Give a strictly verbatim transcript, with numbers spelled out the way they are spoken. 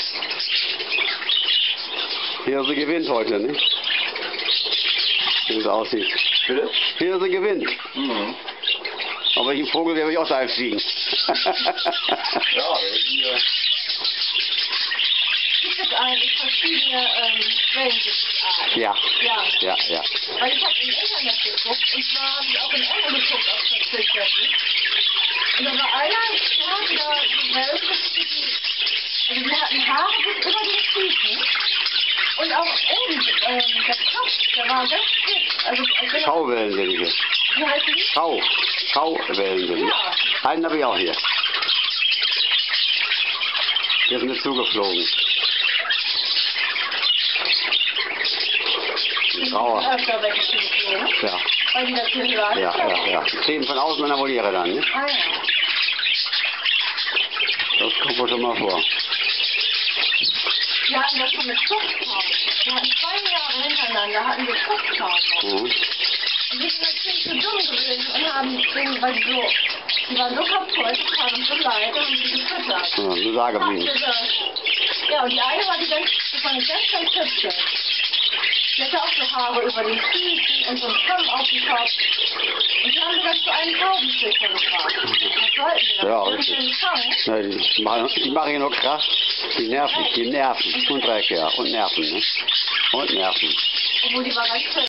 Hier sie gewinnt heute, ne? Wie es aussieht. Bitte? Hier sie gewinnt. Mhm. Aber ich im Vogel werde ich auch da fliegen. Ja, hier. Gibt es eigentlich verschiedene ähm, Wellensittarten? Ja. Ja. Ja, ja. Weil ich habe im Internet geguckt und zwar habe ich auch in England geguckt auf Verzüchteten. Und da war einer, der hatte da die Wellen, also die hatten Haare bis über den Füßen. Und auch oben, ähm, der Kopf, der war ganz dick. Also, also Schauwellensinnige. wie heißt die? Schau. Schauwellensinnige. Ja. Einen habe ich auch hier. Der ist mir zugeflogen. Ein Grauer. Öfter weggeflogen. Ja. Weil die das hier hören. Ja, ja, ja. Die kleben von außen an der Voliere dann, ne? Ah ja. Das kommt wohl schon mal vor. Wir hatten das schon mit Zuchtkaum. Wir hatten zwei Jahre hintereinander, hatten wir Zuchtkaum. Mhm. Und wir sind natürlich so dumm gewesen und haben den, weil die so, die waren so kaputt, das tat uns so leid, und haben sie gefüttert. Ja, so da geblieben. Ja, und die eine war die ganz, das war eine ganz, ganz hübsche. Die hatte auch so Haare über den Füßen und so einen Kamm auf dem Kopf. Und die haben wir dann zu einem Taubenzüchter gebracht. Was sollten wir da? Ja, Wir haben richtig. den gefangen. Ja, die machen, die machen hier nur krass. Die nerven, die nerven. Und Dreck, ja. Und Nerven, ne? Und Nerven. Obwohl die war ganz schön.